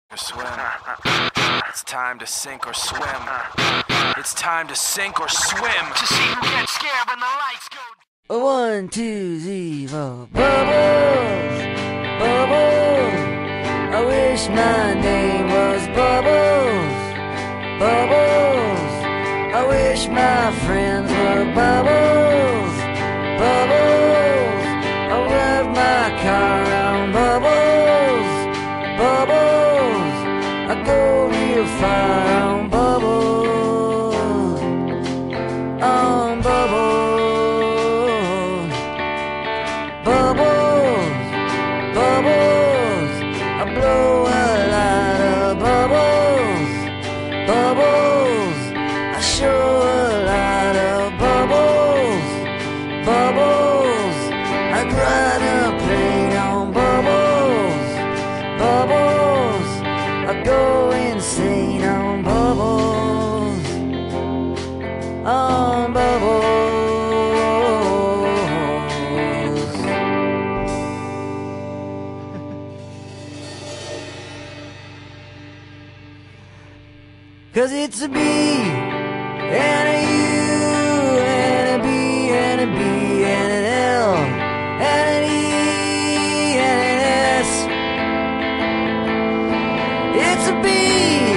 or swim. It's time to sink or swim. It's time to sink or swim. To see who gets scared when the lights go. 1, 2, 3, 4. Bubbles, bubbles. I wish my name was Bubbles, Bubbles. I wish my friends were Bubbles, Bubbles. I'll drive my car around Bubbles, Bubbles. I go real far on Bubbles, on Bubbles, Bubbles, Bubbles. I blow a lot of bubbles, Bubbles. I show a lot of bubbles, Bubbles. I ride a plane on Bubbles, Bubbles. I go insane on Bubbles, on Bubbles. 'Cause it's a B and a U and a B and a B and an L and an E and an S. It's a B